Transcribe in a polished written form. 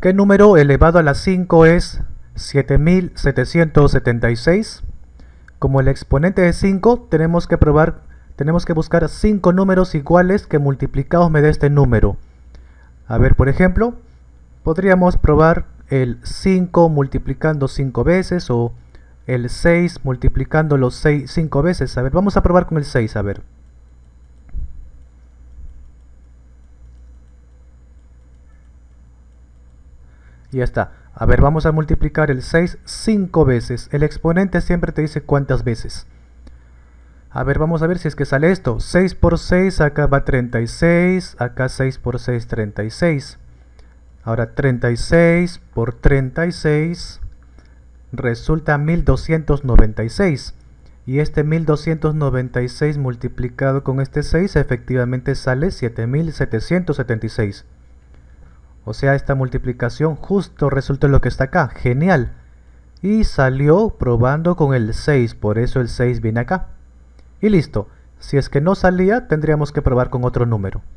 ¿Qué número elevado a la 5 es 7776? Como el exponente es 5, tenemos que buscar 5 números iguales que multiplicados me dé este número. A ver, por ejemplo, podríamos probar el 5 multiplicando 5 veces o el 6 multiplicando los 5 veces. A ver, vamos a probar con el 6, a ver. Ya está. A ver, vamos a multiplicar el 6 5 veces. El exponente siempre te dice cuántas veces. A ver, vamos a ver si es que sale esto. 6 por 6, acá va 36. Acá 6 por 6, 36. Ahora 36 por 36 resulta 1296. Y este 1296 multiplicado con este 6 efectivamente sale 7776. O sea, esta multiplicación justo resulta en lo que está acá. Genial. Y salió probando con el 6, por eso el 6 viene acá. Y listo. Si es que no salía, tendríamos que probar con otro número.